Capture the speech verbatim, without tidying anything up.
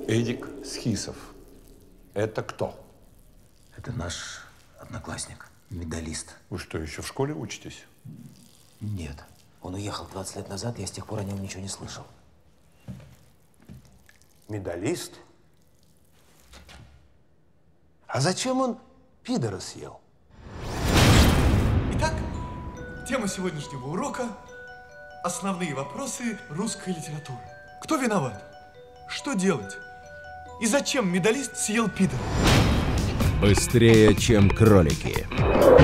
Эдик Схисов. Это кто? Это наш одноклассник, медалист. Вы что, еще в школе учитесь? Нет. Он уехал двадцать лет назад, я с тех пор о нем ничего не слышал. Медалист? А зачем он пидора съел? Итак, тема сегодняшнего урока – основные вопросы русской литературы. Кто виноват? Что делать? И зачем медалист съел пидора? Быстрее, чем кролики.